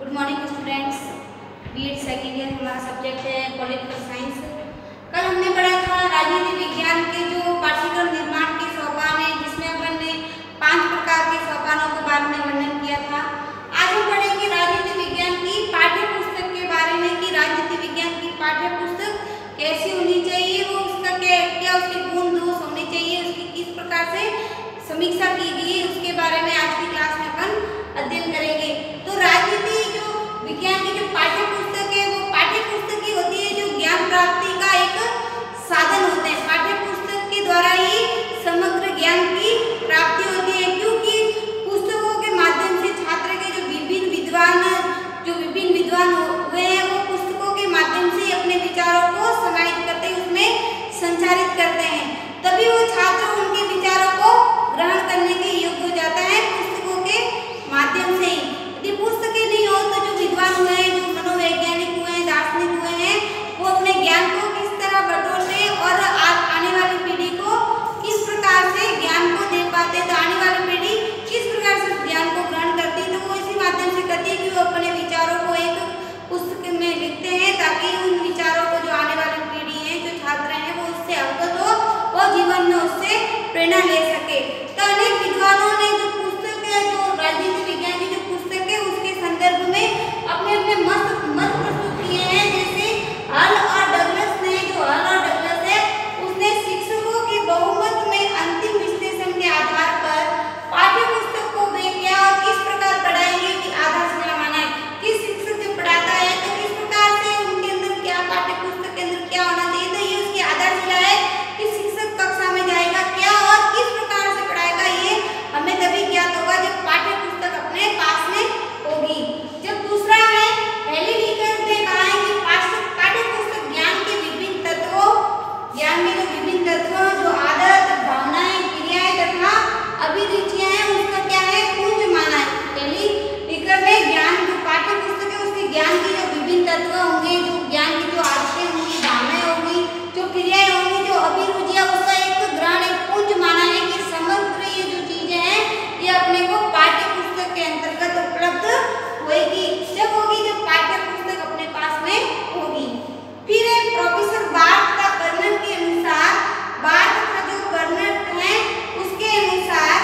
Good morning students. BEd second year हमारा subject है political science. कल हमने पढ़ा था राजनीति विज्ञान के जो पाठ्यक्रम निर्माण के सोपान है, जिसमें अपन ने 5 प्रकार के सोपानों के बारे में वर्णन किया था। आज हम पढ़ेंगे राजनीति विज्ञान की पाठ्य पुस्तक के बारे में कि राजनीति विज्ञान की पाठ्य पुस्तक कैसी होनी चाहिए, वो उसका क्या उसके गुण दोष होने चाहिए, उसकी किस प्रकार से समीक्षा की गई, उसके बारे में आज की क्लास में अपन अध्ययन करेंगे। तो राजनीति जो विज्ञान की जो पाठ्य पुस्तक है वो पाठ्य पुस्तक ही होती है जो ज्ञान प्राप्ति का एक साधन होते हैं। पाठ्य पुस्तक के द्वारा ही समग्र ज्ञान की प्राप्ति होती है, क्योंकि पुस्तकों के माध्यम से छात्र के जो विभिन्न विद्वान हुए हैं वो पुस्तकों के माध्यम से अपने विचारों को समाहित करते हैं, उसमें संचारित करते हैं, तभी वो छात्र उनके विचारों को ग्रहण करने के योग्य हो जाता है पुस्तकों के माध्यम से ही। यदि पुस्तकें नहीं हो तो जो विद्वान हुए हैं, जो मनोवैज्ञानिक हुए हैं, दार्शनिक हुए हैं, वो अपने ज्ञान को किस तरह बटोरते और आने वाली पीढ़ी को किस प्रकार से ज्ञान को दे पाते, तो आने वाली पीढ़ी किस प्रकार से ज्ञान को ग्रहण करती है, तो वो इसी माध्यम से करती है कि वो अपने विचारों को एक पुस्तक में लिखते हैं, ताकि उन विचारों को जो आने वाली पीढ़ी है, जो छात्र हैं, वो उससे अवगत हो, वो जीवन में उससे प्रेरणा ले सके। तो अनेक विद्वानों ने जो पुस्तक है, जो राजनीति विज्ञान की जो पुस्तक है, उसके संदर्भ में अपने अपने मत प्रस्तुत किए हैं। जैसे हल और डगलस ने, जो हल और डगलस है, उसने शिक्षकों के बहुमत में अंतिम विश्लेषण के आधार पर पाठ्य पुस्तक को व्याख्या और किस प्रकार पढ़ाएंगे की आधारशिला माना है। किस शिक्षक जो पढ़ाता है तो किस प्रकार से उनके अंदर क्या पाठ्य पुस्तक के अंदर क्या होना चाहिए, तो ये उसकी आधारशिला है कि शिक्षक कक्षा में जाएगा क्या और किस प्रकार से पढ़ाएगा, ये हमें तभी ज्ञात होगा जब पाठ्य पुस्तक अपने पास में होगी। जब दूसरा है हेली रीकर ने कहा है कि पाठ्य पुस्तक ज्ञान के विभिन्न तत्वों, ज्ञान के जो विभिन्न तत्वों, जो आदत, भावनाएं, क्रियाएं तथा अभिरुचियां हैं, उसका क्या है पुंज माना है। हेली रीकर ने ज्ञान जो पाठ्य पुस्तक है उसके ज्ञान के जो विभिन्न तत्व होंगे, जो ज्ञान की जो आदतें होंगी, भावनाएं होंगी, जो क्रियाएं होंगी, जो अभिरुचियां, उसका एक ग्रहण, एक पुंज माना है कि समग्र ये जो चीजें हैं ये अपने को पाठ्य पुस्तक के अंतर्गत उपलब्ध होगी। जब होगी जब पाठ्य पुस्तक अपने पास में होगी। फिर है प्रोफेसर बार्थ का वर्णन के अनुसार, बार्थ का जो वर्णन है उसके अनुसार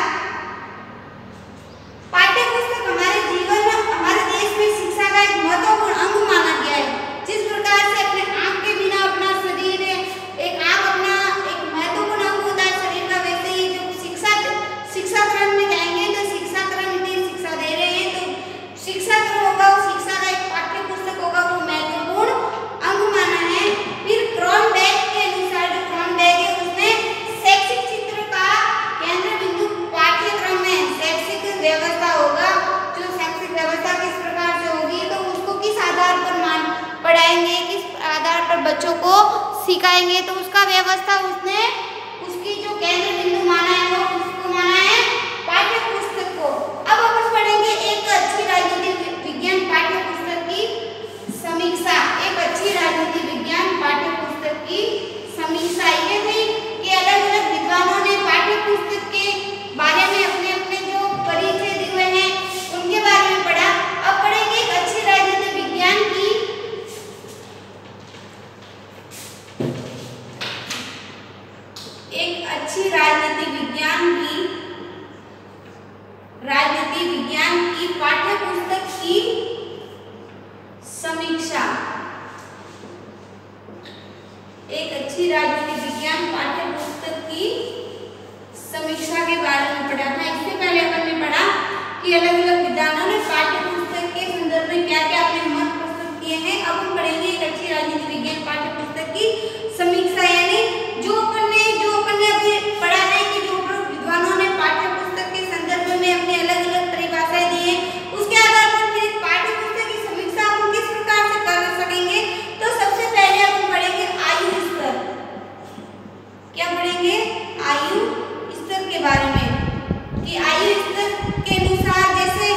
पाठ्य पुस्तक हमारे जीवन, हमारे देश में शिक्षा का एक महत्वपूर्ण अंग माना गया है। जिस प्रकार से अपने आंख के बिना अपना शरीर, एक आंख अपना एक महत्वपूर्ण अंग होता है शरीर का, वैसे ही जो शिक्षा क्रम में जाएंगे तो शिक्षा क्रम में शिक्षा दे रहे हैं तो शिक्षा क्रम होगा, वो शिक्षा का एक पाठ्य पुस्तक होगा, वो महत्वपूर्ण अंग माना है। फिर क्रॉनबैक के अनुसार, जो क्रॉनबैक है उसने शैक्षिक चित्र का केंद्र बिंदु पाठ्यक्रम में शैक्षिक व्यवस्था होगा, जो शैक्षिक व्यवस्था किस प्रकार से होगी, तो उसको किस आधार पर पढ़ाएंगे, किस आधार पर बच्चों को सिखाएंगे, तो उसका व्यवस्था उसने उसकी जो केंद्र बिंदु माना है वो उसको माना है पाठ्य पुस्तक को। अब अपन पढ़ेंगे एक अच्छी राजनीति विज्ञान पाठ्य पुस्तक की समीक्षा। एक अच्छी राजनीति विज्ञान पाठ्य पुस्तक की समीक्षा ये थी कि अलग अलग विद्वानों ने पाठ्य पुस्तक के बारे में अपने अपने जो परिचय दिए हुए हैं उनके बारे में पढ़ा। अब पढ़ेंगे एक अच्छी राजनीति विज्ञान की पाठ्य पुस्तक की समीक्षा। एक अच्छी राजनीति विज्ञान पाठ्य पुस्तक की समीक्षा के बारे में पढ़ा था। इससे पहले अपन ने पढ़ा कि अलग अलग विद्वानों ने पाठ्य पुस्तक के संदर्भ में क्या क्या अपने मत प्रस्तुत किए हैं। अब हम पढ़ेंगे एक अच्छी राजनीति विज्ञान पाठ्य पुस्तक की समीक्षा, यानी जो अपन ने अभी पढ़ा है कि जो विद्वानों ने पाठ्य पुस्तक के संदर्भ में अपने अलग अलग परिभाषाएं दी है, उसके आधार पर फिर पाठ्य पुस्तक की समीक्षा हम किस प्रकार से कर सकेंगे। तो सबसे पहले हम पढ़ेंगे आयु स्तर। क्या पढ़ेंगे? आयु स्तर के बारे में कि आयु स्तर के अनुसार जैसे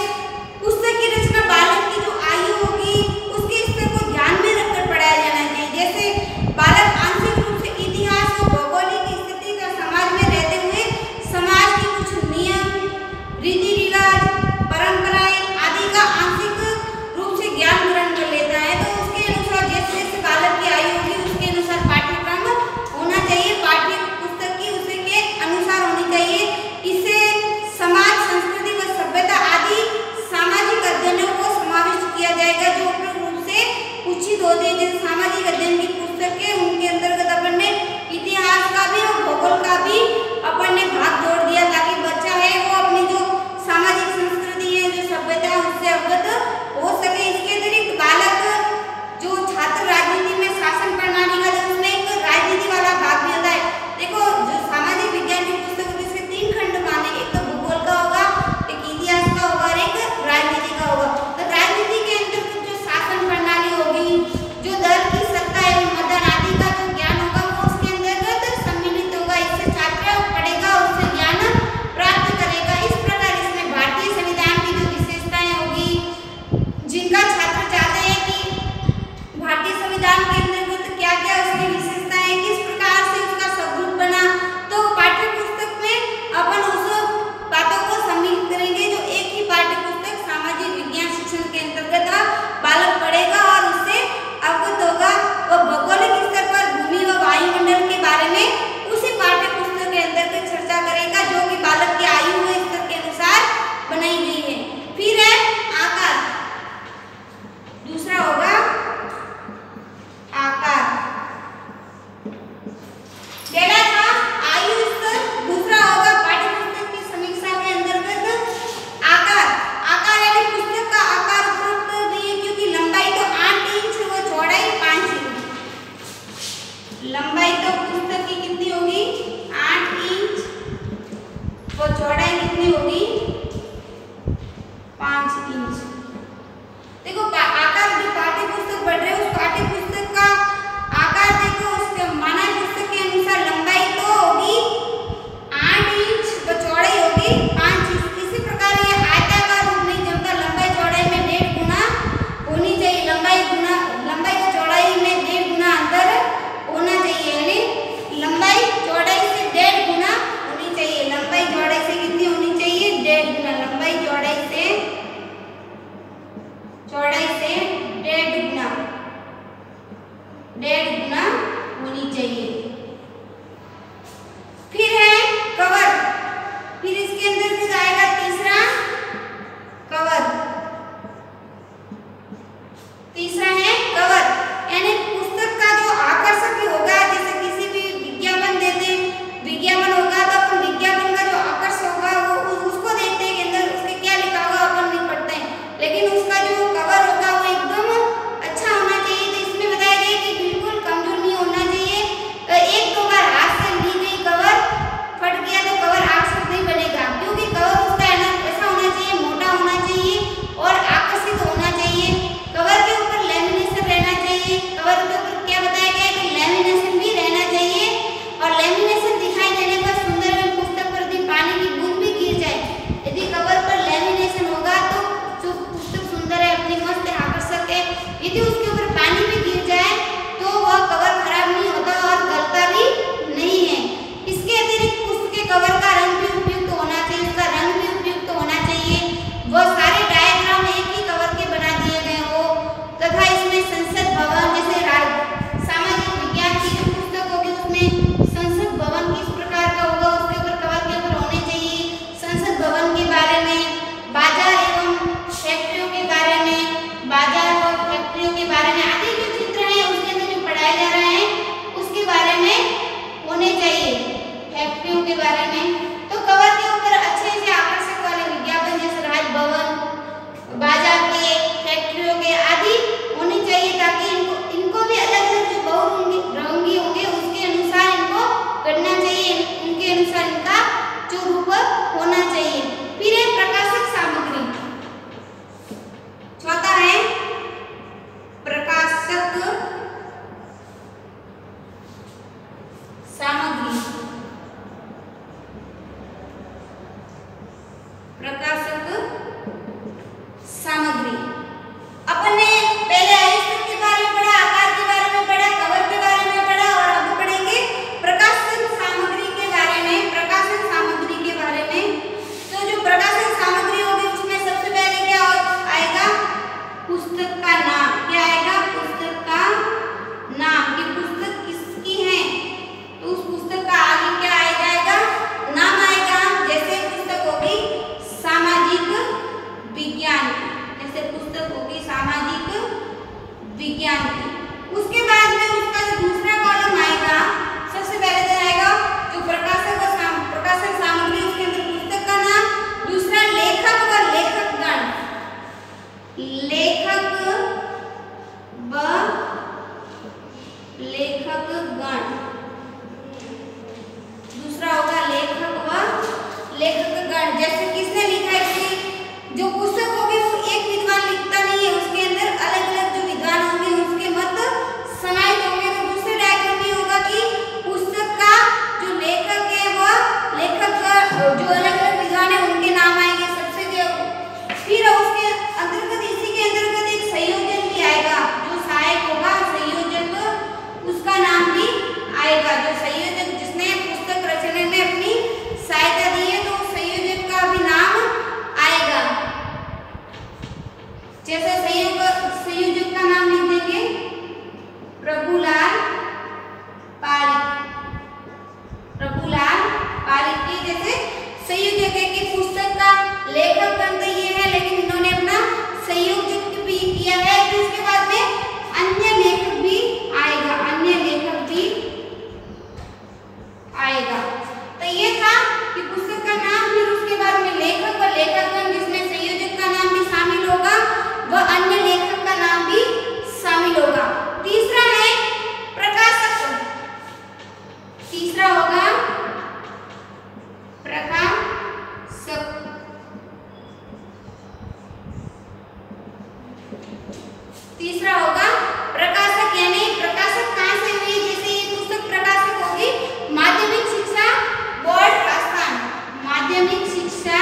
तीसरा होगा प्रकाशक, यानी प्रकाशक कहाँ से हुई, जैसे ये पुस्तक प्रकाशक होगी माध्यमिक शिक्षा बोर्ड संस्थान, माध्यमिक शिक्षा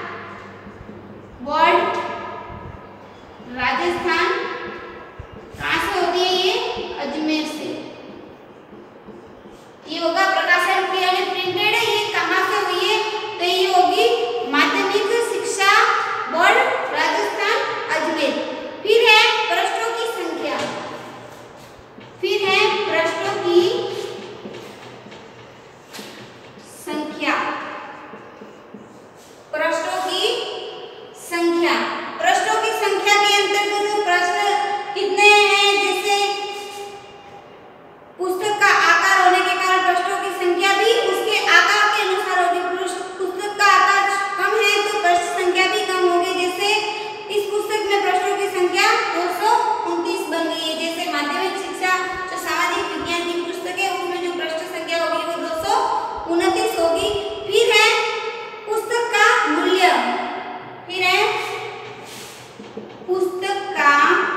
बोर्ड राजस्थान, कहाँ से होती है ये, अजमेर से। ये होगा प्रकाशन की, यानी प्रिंटेड है, ये कहाँ से हुई है, तो ये होगी माध्यमिक शिक्षा बोर्ड राजस्थान अजमेर। फिर है पृष्ठों की संख्या, फिर है पृष्ठों की संख्या, पृष्ठों की संख्या, पृष्ठों की संख्या के अंतर्गत प्रश्न कितने हैं, जैसे पुस्तक का आकार होने के कारण पृष्ठों की संख्या भी उसके आकार के अनुसार होगी। पुस्तक का आकार कम है तो पृष्ठ संख्या भी कम होगी। जैसे इस पुस्तक में पृष्ठों की संख्या 229 बन गई है। जैसे माध्यमिक शिक्षा जो सामाजिक विज्ञान की पुस्तक है उसमें जो पृष्ठ संख्या होगी वो 229 होगी। फिर है पुस्तक का मूल्य, फिर है पुस्तक का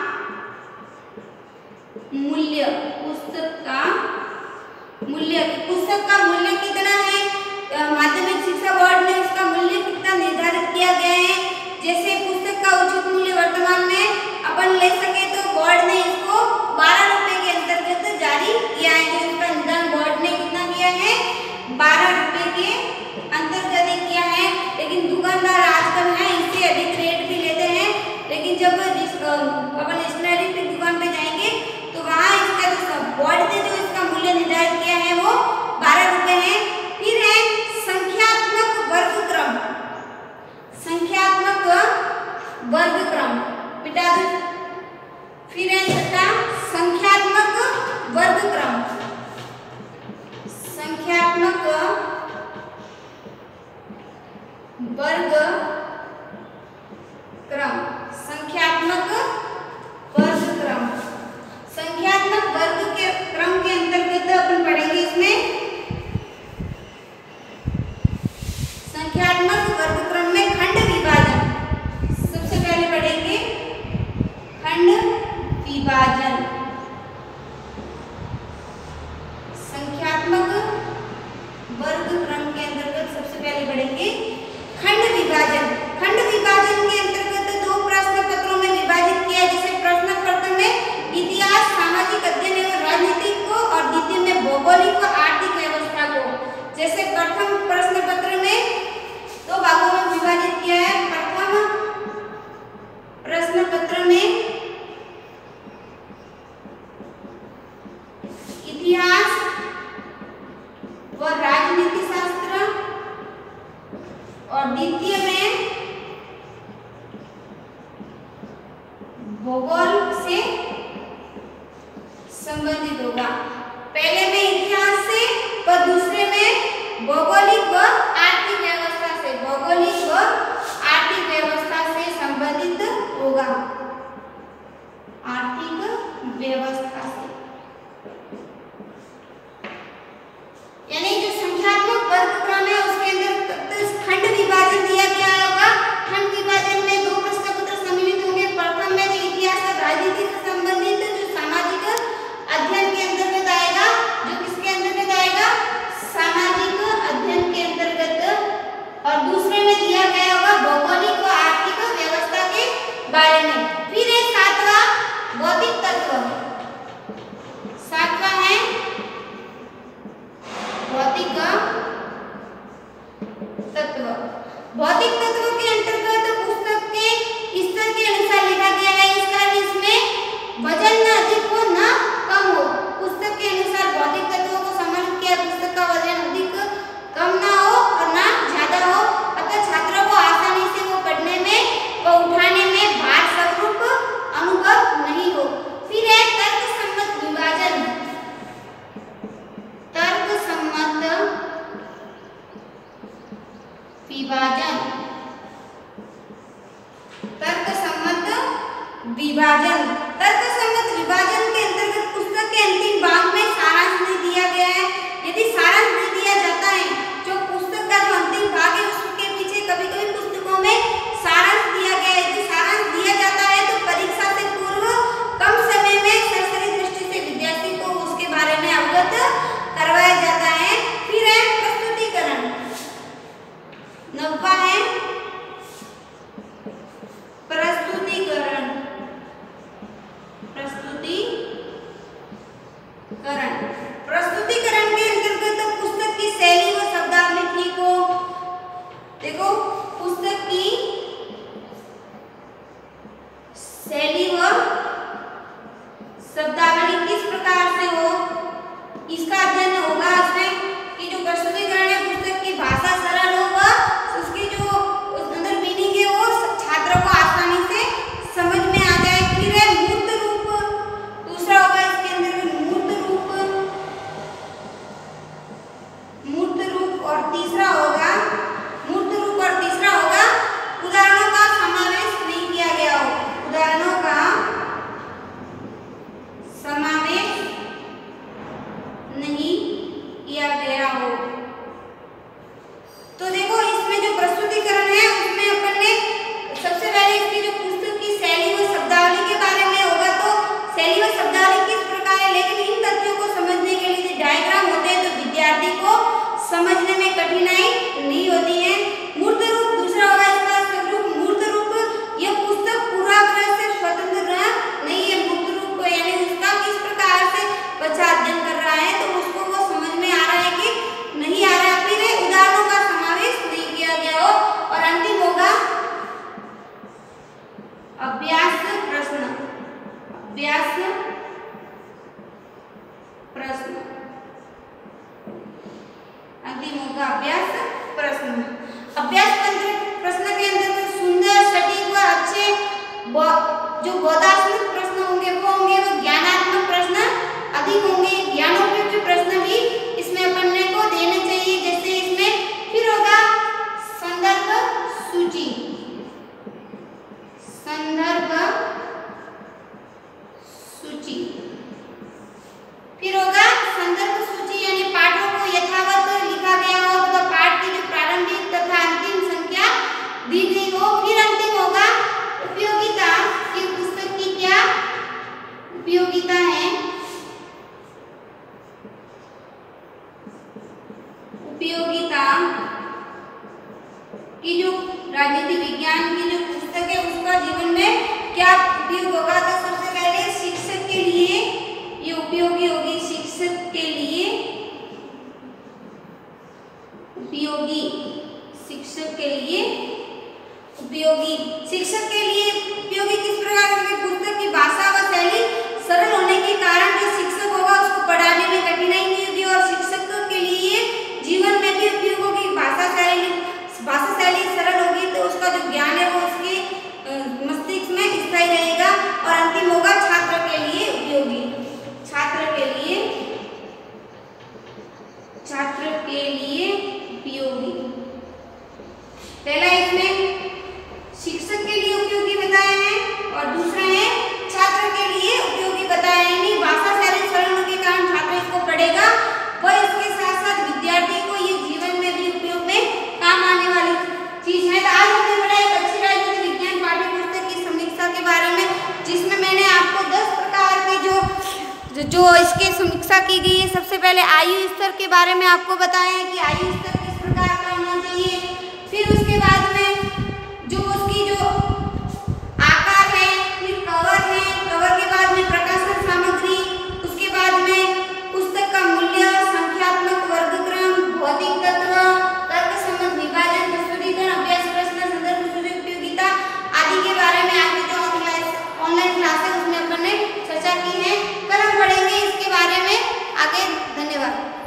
मूल्य, पुस्तक का मूल्य, पुस्तक का मूल्य कितना है, माध्यमिक शिक्षा बोर्ड ने उसका मूल्य कितना निर्धारित किया गया है। जैसे पुस्तक का उचित मूल्य वर्तमान में अपन ले सके तो बोर्ड ने इसको 12 रुपए के अंतर्गत जारी किया है। जो इसका निदान बोर्ड ने कितना किया है, 12 रुपए के अंतर्गत किया है। लेकिन दुकानदार आजकल है इससे अधिक रेट भी लेते हैं, लेकिन जब अपन स्टेशनरी की दुकान पे जाएंगे तो वहाँ इसका जो बोर्ड ने जो इसका मूल्य निर्धारित किया है वो 12 रुपए है। फिर है संख्यात्मक वर्गक्रम, संख्यात्मक वर्गक्रम बेटा। फिर है छठा संख्यात्मक वर्गक्रम, संख्यात्मक वर्गक्रम, संख्यात्मक वर्गक्रम, संख्यात्मक वर्ग के क्रम के अंतर्गत अपन पढ़ेंगे इसमें संख्यात्मक वर्गक्रम में खंड विभाजन। सबसे पहले पढ़ेंगे खंड विभाजन, संख्यात्मक वर्गक्रम के अंतर्गत सबसे पहले पढ़ेंगे खंड विभाजन। खंड विभाजन के अंतर्गत दो प्रश्न पत्रों में विभाजित किया, जैसे प्रश्न प्रथम में इतिहास, सामाजिक अध्ययन एवं राजनीति को, और द्वितीय में भौगोलिक व आर्थिक व्यवस्था को। जैसे प्रथम प्रश्न पत्र में दो भागों में विभाजित किया है। प्रथम प्रश्न पत्र में इतिहास व राजनीति शास्त्र, और द्वितीय में भूगोल से संबंधित होगा। पहले में इतिहास से और दूसरे में भौगोलिक व आर्थिक व्यवस्था से, भौगोलिक व आर्थिक व्यवस्था से संबंधित होगा, आर्थिक व्यवस्था से। यानी जो संख्यात्मक वर्गक्रम है उसके अंदर खंड विभाजन दिया गया होगा। खंड विभाजन में दो प्रश्न पत्र सम्मिलित होंगे। प्रथम में जो इतिहास और राजनीति से संबंधित जो सामाजिक अध्ययन के अंतर्गत आएगा, जो किसके अंतर्गत आएगा, सामाजिक अध्ययन के अंतर्गत, और दूसरे में दिया गया होगा भौगोलिक व आर्थिक व्यवस्था के बारे में। फिर है सातवां भौतिक तत्व, सातवां है भौतिक तत्व। भौतिक तत्व के अंतर्गत पुस्तक के स्तर के अनुसार लिखा गया है। इस कारण इसमें वजन न अधिक हो न कम हो। पुस्तक के अनुसार भौतिक तत्वों को सम्मिलित किया। पुस्तक का वजन अधिक कम ना हो और ना ज्यादा हो, अतः छात्रों को आसानी से वो पढ़ने में व उठाने में भार स्वरूप अनुभव नहीं हो। फिर है तर्कसम्मत विभाजन, तर्कसम्मत विभाजन, तर्कसम्मत विभाजन। तर्कसम्मत विभाजन के अंतर्गत पुस्तक के अंतिम भाग में सारांश नहीं दिया गया है। यदि सारांश नहीं दिया जाता है, जो पुस्तक का जो अंतिम भाग है उसके पीछे कभी-कभी पुस्तकों में सारांश दिया गया है। यदि सारांश दिया जाता है तो परीक्षा से पूर्व कम संदर्भ सूची। फिर होगा संदर्भ सूची यानी पाठों को यथावत लिखा गया हो तो पाठ की जो प्रारंभिक तथा अंतिम संख्या दी गई हो। फिर अंतिम होगा उपयोगिता कि पुस्तक की क्या उपयोगिता है। उपयोगिता की जो राजनीति विज्ञान की जो पुस्तक है उसका जीवन में क्या उपयोग होगा। तो सबसे पहले शिक्षक के लिए ये उपयोगी होगी। शिक्षक के लिए उपयोगी, शिक्षक के लिए उपयोगी। शिक्षक के लिए उपयोगी किस प्रकार की पुस्तक की भाषा व शैली सरल होने के कारण जो शिक्षक होगा उसको पढ़ाने में कठिनाई नहीं होगी और शिक्षक के लिए जीवन में भी उपयोग होगी। भाषा शैली सरल होगी तो उसका जो ज्ञान है वो उसके मस्तिष्क में स्थायी रहेगा। और अंतिम होगा छात्र के लिए उपयोगी। छात्र के लिए उपयोगी। पहला इसमें शिक्षक के लिए उपयोगी बताया है और दूसरा है छात्र के लिए उपयोगी बताया है। यानी भाषा शैली सरल होने के कारण छात्र इसको पढ़ेगा वह इसके साथ साथ विद्यार्थी को ये जीवन में भी उपयोग में काम आने वाली चीज है। तो आज हमने पढ़ा एक अच्छी राजनीति विज्ञान पाठ्य पुस्तक की समीक्षा के बारे में जिसमें मैंने आपको 10 प्रकार के जो इसके समीक्षा की गई है। सबसे पहले आयु स्तर के बारे में आपको बताया है कि आयु स्तर किस प्रकार का होना चाहिए। फिर उसके बाद में जो उसकी जो आकार है, फिर कवर है, कवर के बाद में प्रकाशन सामग्री, उसके बाद में पुस्तक का मूल्य, संख्यात्मक वर्गक्रम, भौतिक तत्व, तर्क संबंध विभाजन, प्रस्तुतिकरण, अभ्यास प्रश्न, संदर्भ सूची, उपयोगिता आदि के बारे में आपकी जो ऑनलाइन क्लास है उसमें अपन ने चर्चा की है। कल हम पढ़ेंगे इसके बारे में आगे। धन्यवाद।